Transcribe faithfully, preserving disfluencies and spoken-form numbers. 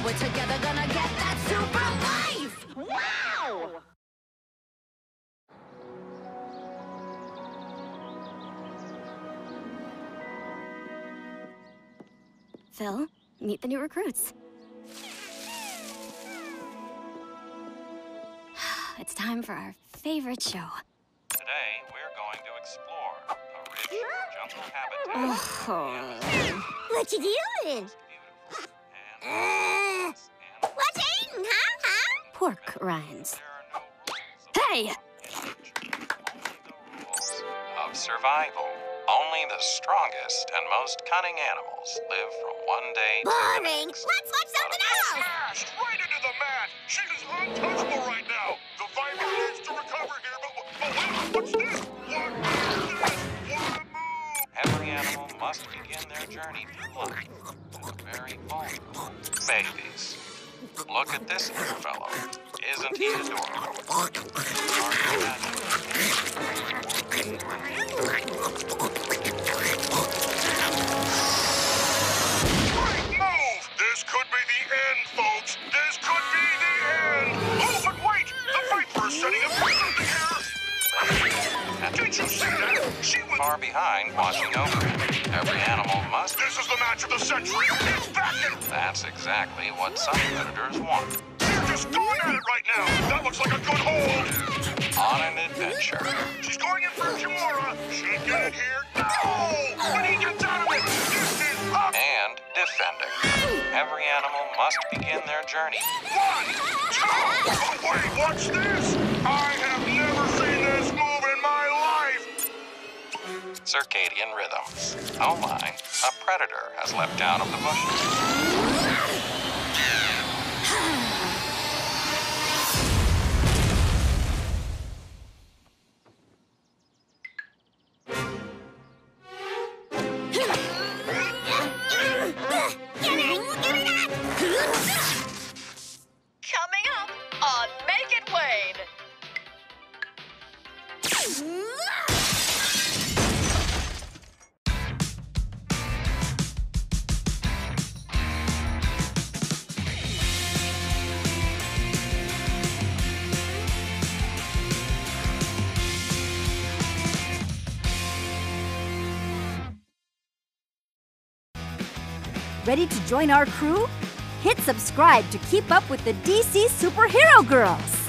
we're together, gonna get that super life! Wow! Phil, meet the new recruits. It's time for our favorite show. Today, we're going to explore a rich jungle habitat. Oh. What you doing? Uh, what's eating, huh, huh? Pork rinds. Hey! Of survival. Only the strongest and most cunning animals live from one day to the Boring. next. Let's watch something else. Smashed right into the mat. She is untouchable right now. The Viper needs to recover here, but, but wait, what's this? What is this? What a move! Every animal must begin their journey through life with very vulnerable babies. Look at this little fellow. Isn't he adorable? Hard to Great move! This could be the end, folks. This could be the end. Oh, but wait! The Viper is setting up for something here. Did you see that? She was far behind, watching over him. Every animal must. This is the match of the century. It's back in. That's exactly what some predators want. They're just going at it right now. That looks like a good hold. On an adventure. She's going in for Kimura. Should get it here. No! When he gets out of it, this is up. And defending. Every animal must begin their journey. One, two. Oh, wait, what's this? I have never seen this move in my life. Circadian rhythms. Oh my, a predator has leapt out of the bushes. Coming up on Make It Plain! Ready to join our crew? Hit subscribe to keep up with the D C Superhero Girls!